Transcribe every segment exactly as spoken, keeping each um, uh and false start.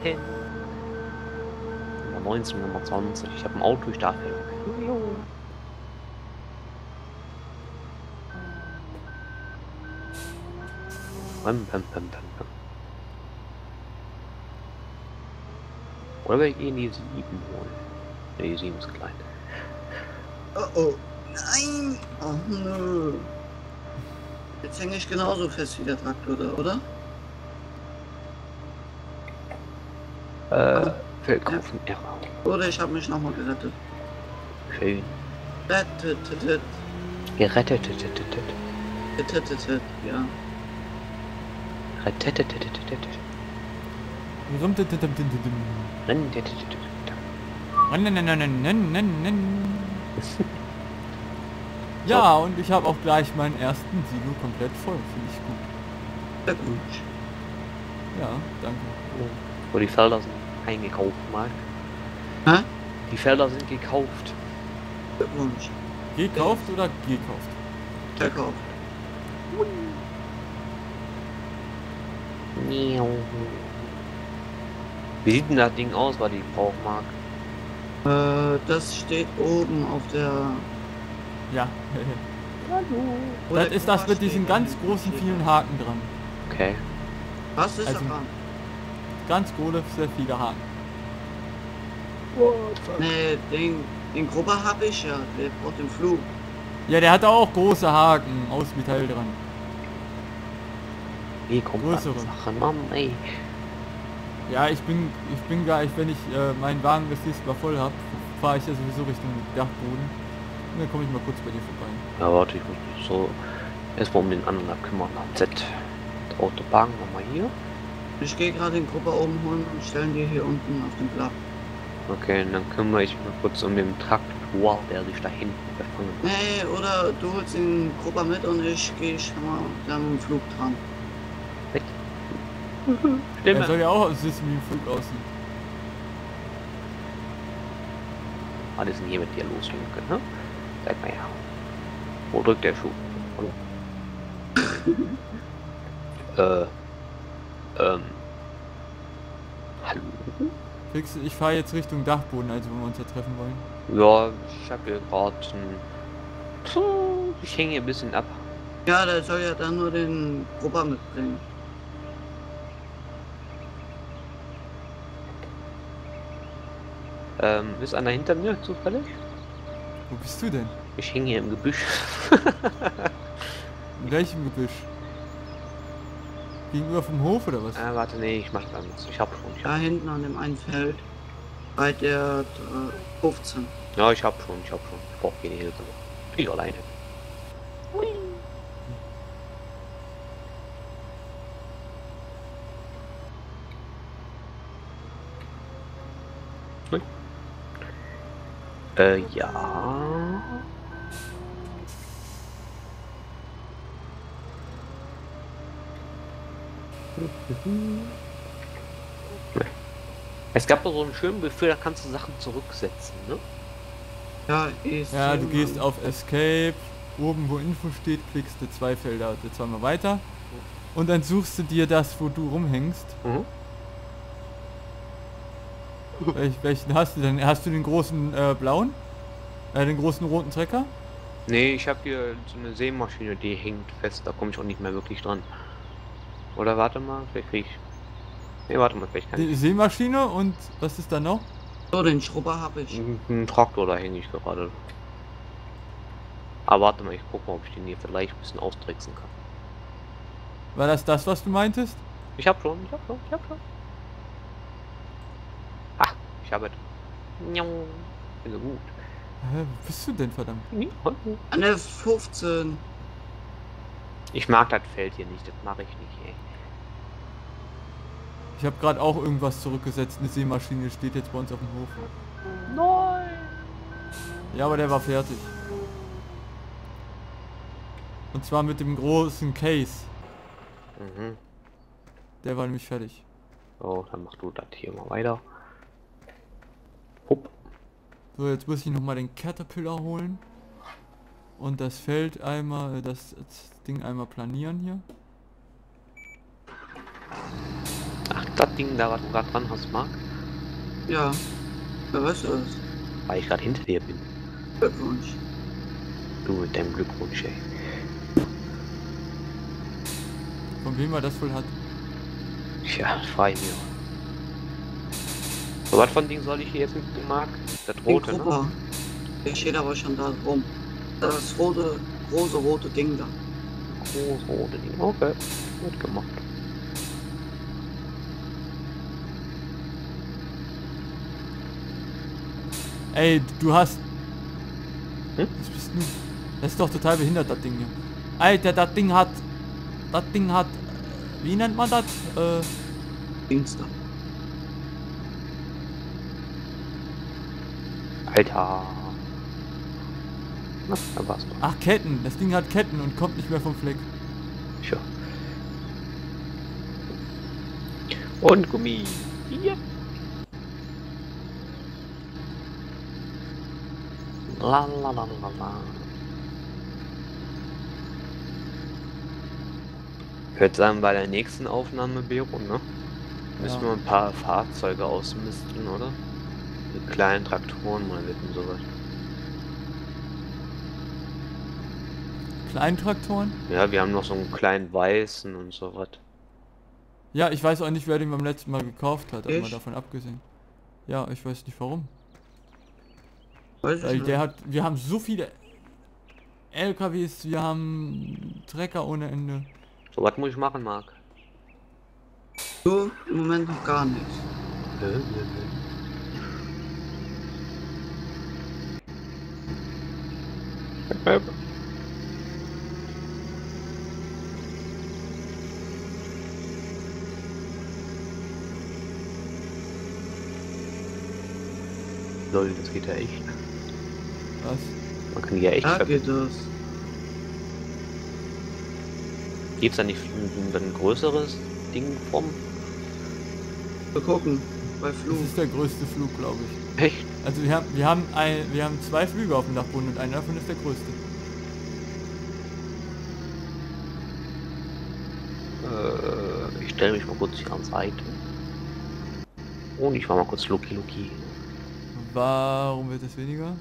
hin. Nummer neunzehn, Nummer zwanzig. Ich habe ein Auto, ich darf hin. Pam, pam, pam, pam, pam. Oder wir gehen die sieben holen. Ne, die sieben ist klein. Oh oh. Nein! Oh nö. Jetzt hänge ich genauso fest wie der Traktor da, oder? Äh, Verkaufen ja. Oder ich habe mich nochmal gerettet. Schön. Rettet. Gerettet. Rettet, ja. Rettet. Ja, und ich habe auch gleich meinen ersten Silo komplett voll. Finde ich gut. Sehr gut. Ja, danke. Wo die Felder sind eingekauft, Marc. Hä? Die Felder sind gekauft. Glückwunsch. Gekauft oder gekauft? Verkauft. Wie sieht denn das Ding aus, was ich brauche, Marc? Äh, das steht oben auf der... Ja. Wo Das der ist das Komma mit diesen steht, ganz steht großen da. vielen Haken dran. Okay. Was ist Also- da dran? Ganz große, sehr viele Haken. Nee, den, den Grubber habe ich ja. Der braucht den Flug. Ja, der hat auch große Haken aus Metall dran. Wie kommt das Größere. Sachen, Mann, ey. Ja, ich bin, ich bin gleich, wenn ich äh, meinen Wagen das nächste Mal voll habe, fahre ich ja sowieso Richtung Dachboden. Und dann komme ich mal kurz bei dir vorbei. Ja, warte, ich muss mich so erstmal um den anderen da kümmern. Z. Autobahn nochmal hier. Ich gehe gerade den Grubber oben holen und stellen die hier unten auf den Blatt. Okay, und dann kümmere ich mich kurz um den Traktor, der sich da hinten befangen hat. Nee, oder du holst den Grubber mit und ich gehe schon mal da mit dem Flug dran. Er Stimme. soll ja auch wissen, wie ein Flug aussieht. Was ist denn hier mit dir los, Junge? Ne? Sag mal ja. Wo drückt der Schuh? Hallo? äh. Ähm. Hallo? Fix, ich fahre jetzt Richtung Dachboden, also wo wir uns ja treffen wollen. Ja, ich habe hier gerade ein... Puh, ich hänge hier ein bisschen ab. Ja, der soll ja dann nur den Grubber mitbringen. Ähm, ist einer hinter mir zufällig? Wo bist du denn? Ich hänge hier im Gebüsch. In welchem Gebüsch? Gegenüber vom Hof oder was? Ah, warte, nee, ich mach das anders. Ich hab schon. Ich Da hab, hinten an dem einen Feld. Bei der äh, fünfzehn. ja, ich hab schon, ich hab schon. Ich brauch keine Hilfe. Ich alleine. Hui. Äh, ja. Es gab doch so einen schönen Befehl, da kannst du Sachen zurücksetzen, ne? Ja, ist Ja, du hier gehst mal- auf Escape, oben wo Info steht, klickst du zwei Felder, zweimal weiter. Und dann suchst du dir das, wo du rumhängst. Mhm. Welch, welchen hast du denn? Hast du den großen äh, blauen? Äh, den großen roten Trecker? Nee, ich habe hier so eine Sämaschine, die hängt fest, da komme ich auch nicht mehr wirklich dran. Oder warte mal, vielleicht krieg ich... Nee, warte mal, vielleicht kann Die ich... Sämaschine und was ist da noch? So, den Schrubber habe ich. Ein Traktor, da hänge ich gerade. Aber warte mal, ich guck mal, ob ich den hier vielleicht ein bisschen austricksen kann. War das das, was du meintest? Ich hab schon, ich hab schon, ich hab schon. Ah, ich habe es. Bin so gut. Hä, wo bist du denn, verdammt? An der fünfzehn. Ich mag das Feld hier nicht, das mache ich nicht, ey. Ich habe gerade auch irgendwas zurückgesetzt. Eine Sämaschine steht jetzt bei uns auf dem Hof. Nein! Ja, aber der war fertig. Und zwar mit dem großen Case. Mhm. Der war nämlich fertig. So, dann mach du das hier mal weiter. Hopp. So, jetzt muss ich nochmal den Caterpillar holen. Und das Feld einmal, das, das Ding einmal planieren hier. Ach, Das Ding da, was du gerade dran hast, Marc? Ja. Wer weiß das? Weil ich gerade hinter dir bin. Glückwunsch. Du mit deinem Glückwunsch, ey. Von wem er das wohl hat? Tja, frei mir. So was von Ding soll ich hier jetzt mitnehmen, Marc? Das rote, ne? Grupper. Der steht aber schon da rum. Das rote, große rote Ding da. Groß rote Ding. Okay, gut gemacht. Ey, du hast... Hm? Was bist du? Das ist doch total behindert, das Ding hier. Alter, das Ding hat... Das Ding hat... Wie nennt man das? Äh... Dings da. Alter. Na, da war's doch. Ach, Ketten. Das Ding hat Ketten und kommt nicht mehr vom Fleck. Tja. Und Gummi. Ja. La la la la la. Ich würde sagen, bei der nächsten Aufnahme, Bero, ne? Müssen Ja. wir ein paar Fahrzeuge ausmisten, oder? Mit kleinen Traktoren mal mit und sowas. Kleintraktoren? Ja, wir haben noch so einen kleinen weißen und sowas. Ja, ich weiß auch nicht, wer den beim letzten Mal gekauft hat, aber Ich? mal davon abgesehen. Ja, ich weiß nicht warum. Weiß ich Weil nicht. der hat... Wir haben so viele L K Ws, wir haben Trecker ohne Ende. So, was muss ich machen, Marc? Du, im Moment noch gar nichts. Hä? Hä? Lol, das geht ja echt. Was? Man kann die ja echt Da verbinden. geht das. Gibt's da nicht ein, ein größeres Ding vom? Wir gucken. Bei Das Flug. ist der größte Flug, glaube ich. Echt? Also wir haben wir haben ein, wir haben zwei Flüge auf dem Dachboden und einer davon ist der größte. Äh, ich stelle mich mal kurz hier an Seite. Und ich war mal kurz Loki Loki. Warum wird es weniger?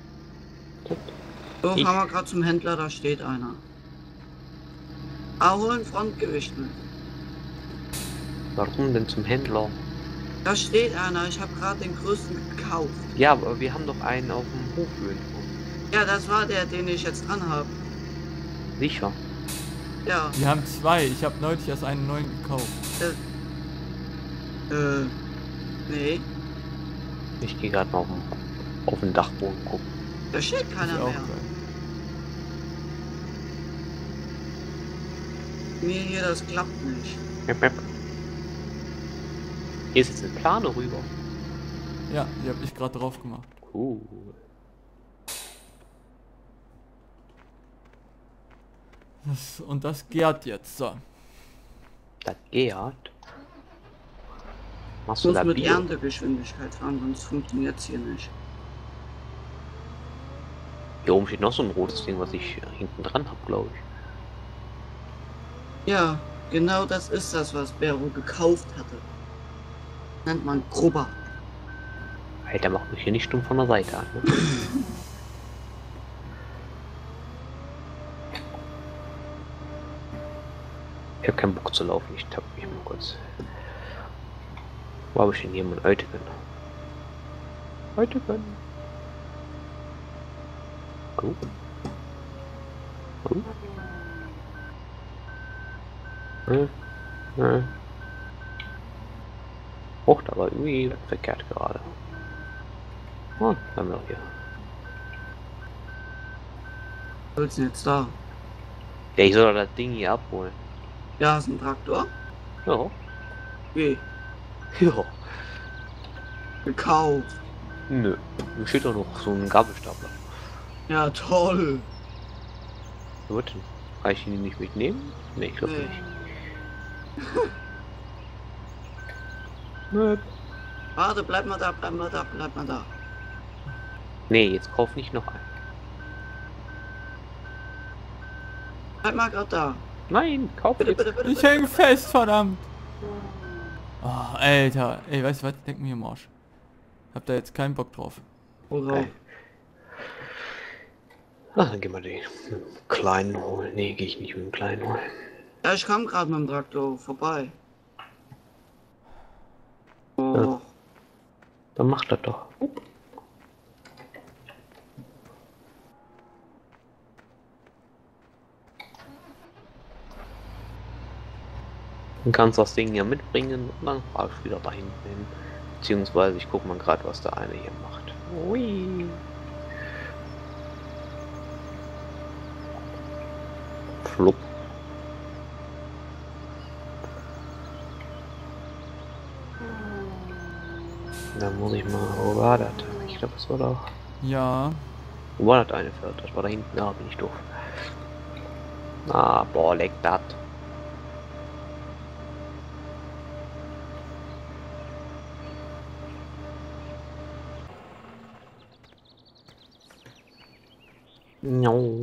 So, Ich- fahren wir gerade zum Händler, da steht einer. Ah, holen Frontgewicht mit. Warum denn zum Händler? Da steht einer, ich habe gerade den größten gekauft. Ja, aber wir haben doch einen auf dem Hof irgendwo. Ja, das war der, den ich jetzt dran habe. Sicher. Ja, Wir haben zwei. Ich habe neulich erst einen neuen gekauft. äh, nee, Ich gehe gerade mal auf den, auf den Dachboden gucken. da steht Ist keiner auch mehr. geil. Mir hier, das klappt nicht. Hier ist jetzt eine Plane rüber. Ja, die habe ich gerade drauf gemacht. Cool. Das, und das gärt jetzt. So. Das geht. Machst Ich du muss da mit Bio? Erntegeschwindigkeit fahren, sonst funktioniert es hier nicht. Hier oben steht noch so ein rotes Ding, was ich hinten dran habe, glaube ich. Ja, genau das ist das, was Bero gekauft hatte. Nennt man Grubber. Alter, macht mich hier nicht stumm von der Seite an. Ne? Ich habe keinen Bock zu laufen, ich tapp mich mal kurz. Wo habe ich denn hier mein Eutigen? Eutigen. Oh. Oh. Hm. Hm. Och, da war irgendwie was verkehrt gerade. Oh, haben wir auch hier. Was ist denn jetzt da? Ja, ich soll doch das Ding hier abholen. Ja, ist ein Traktor. Ja. Wie? Ja. Gekauft. Nö. Hier steht doch noch so ein Gabelstapler. Ja, toll. Gut, kann ich ihn nicht mitnehmen? Ne, ich glaube Nee. nicht. Nö. Warte, bleib mal da, bleib mal da, bleib mal da. Nee, jetzt kauf nicht noch einen. Bleib mal grad da. Nein, kauf Bitte, jetzt. bitte, bitte. Ich bitte. hänge fest, verdammt. Oh, Alter. Ey, weißt du was? Denk mir im Arsch. Hab da jetzt keinen Bock drauf. Worauf? Ey. Ah, dann gehen wir den kleinen holen. Nee, gehe ich nicht mit dem kleinen holen. Ja, ich kam gerade mit dem Traktor vorbei. Oh. Ja. Dann macht das doch. Dann kannst du das Ding ja mitbringen und dann fahr ich wieder dahin hin. Beziehungsweise ich guck mal gerade, was der eine hier macht. Ui. Flupp. Dann muss ich mal, wo war das? Ich glaube, das war doch. Ja. Wo war das eine Feld? Das war da hinten, da bin ich doof. Ah, boah, leck das. No.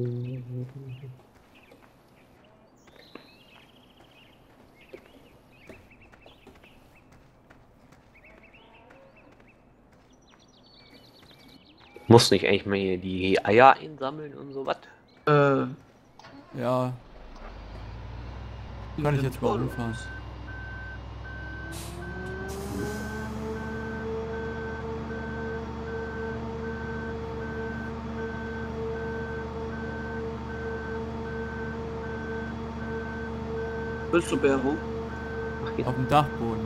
Muss nicht eigentlich mal hier die Eier einsammeln und so was? Äh, Ja. Kann ich jetzt mal rumfahren. Willst du Bero? Ach, jetzt. Auf dem Dachboden.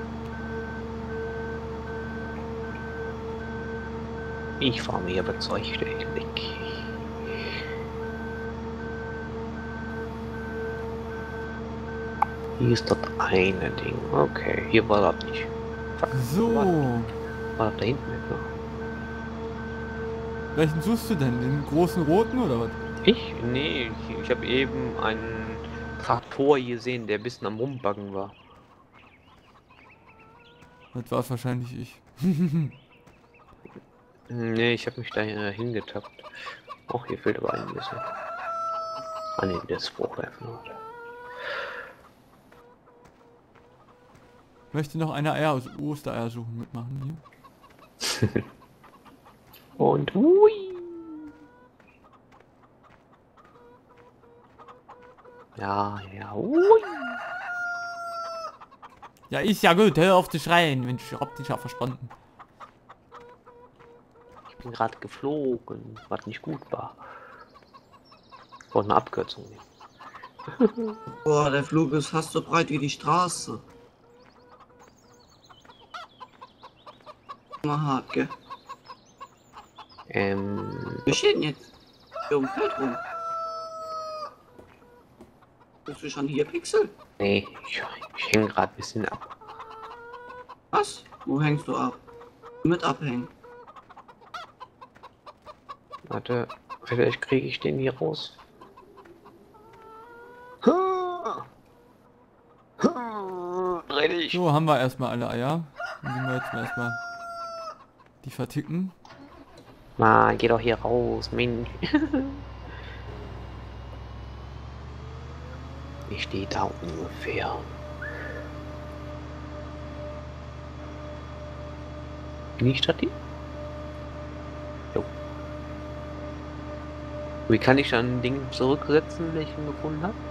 Ich fahre mir überzeugt weg. Hier ist das eine Ding. Okay, hier war das nicht. Fuck, So. War, war das da hinten etwa? Welchen suchst du denn? Den großen roten oder was? Ich? Nee, ich, ich habe eben einen Traktor gesehen, der ein bisschen am Rumbaggen war. Das war wahrscheinlich ich. Nee, ich habe mich da äh, hingetappt. Auch hier fehlt aber ein bisschen. Ah ne, der ist hochwerfen. Möchte noch eine Eier aus Ostereier suchen mitmachen hier? Und hui. Ja, ja, hui. Ja, ist ja gut, hör auf zu schreien, Mensch, ich hab dich ja verstanden. Ich bin gerade geflogen, was nicht gut war. Ich wollte eine Abkürzung nehmen. Boah, der Flug ist fast so breit wie die Straße. Mal hart, gell? Ähm, Wir stehen jetzt hier um Feld rum. Bist du schon hier, Pixel? nee, ich, ich hänge gerade ein bisschen ab. Was? Wo hängst du ab? Mit abhängen. Warte, vielleicht kriege ich den hier raus. Dreh dich. So, haben wir erstmal alle Eier. Dann gehen wir jetzt mal erstmal die verticken. Mann, geh doch hier raus, Mensch. Ich stehe da ungefähr. Bin ich das hier? Jo. Wie kann ich dann ein Ding zurücksetzen, welchen ich gefunden habe?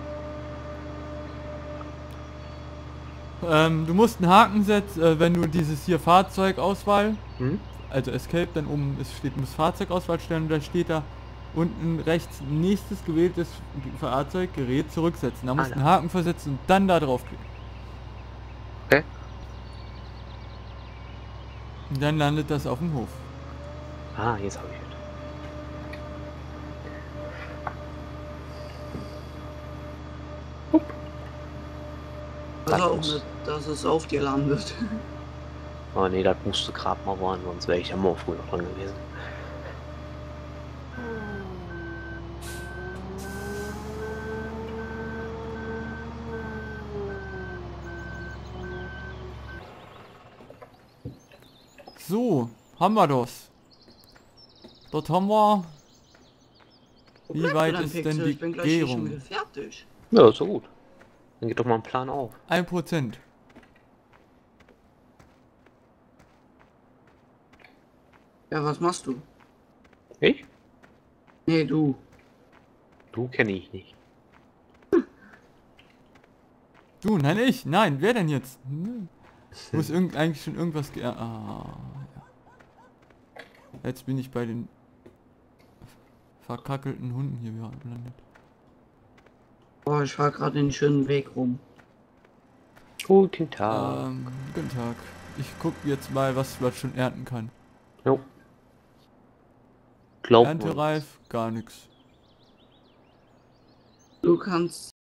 Ähm, du musst einen Haken setzen, äh, wenn du dieses hier Fahrzeugauswahl, Hm? also Escape, dann oben es steht, muss Fahrzeugauswahl stellen und da steht da unten rechts nächstes gewähltes Fahrzeug, Gerät zurücksetzen. Da musst du einen Haken versetzen und dann da draufklicken. Okay. Und dann landet das auf dem Hof. Ah, jetzt habe ich es. Also auch los. nicht, dass es auf dir landet. Oh ne, das musste gerade mal waren, sonst wäre ich ja mal früher dran gewesen. So, haben wir das. Dort haben wir... Wo Wie bleibst du weit denn, ist Pixel? denn die Ich bin gleich hier schon Gärung? wieder fertig. Ja, ist so gut. Dann geht doch mal ein Plan auf. ein Prozent. Ja, was machst du? Ich? Nee, du. Du kenne ich nicht. Du, nein, ich. Nein, wer denn jetzt? Hm. Muss irgend, eigentlich schon irgendwas ge... Ah, ja. Jetzt bin ich bei den verkackelten Hunden hier wieder gelandet. Boah, ich fahr gerade den schönen Weg rum. Guten Tag. Ähm, guten Tag. Ich guck jetzt mal, was man schon ernten kann. Jo. Glaub uns. Erntereif, gar nichts. Du kannst